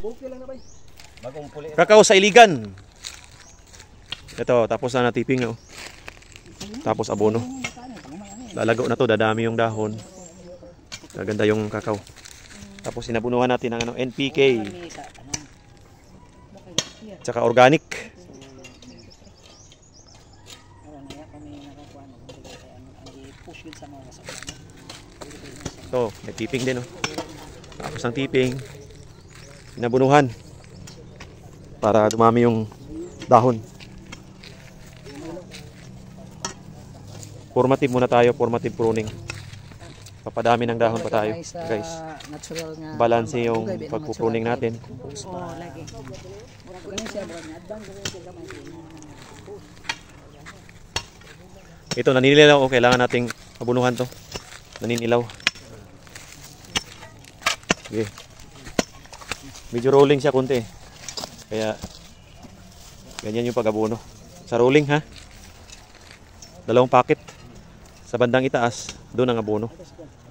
Okay lang na bay. Bagong puli. Kakao sa iligan. Ito, tapos na natiping. Oh. Tapos abono. Lalago na to, dadami yung dahon. Gaganda yung kakao. Tapos sinabunuhan natin ng ano, NPK. Tsaka organic. So, may tiping din. Oh. Tapos ng tiping. Sinabunuhan. Para dumami yung dahon. Formative muna tayo, formative pruning. Papadami ng dahon pa tayo, guys. Balance yung pagpupruning natin. Ito, naninilaw. Oh, kailangan nating mabunuhan to. Naninilaw. Okay. Medyo rolling siya konti. Kaya, ganyan yung pag-abuno. Sa rolling, ha? 2 packet. Sa bandang itaas, doon ang abono.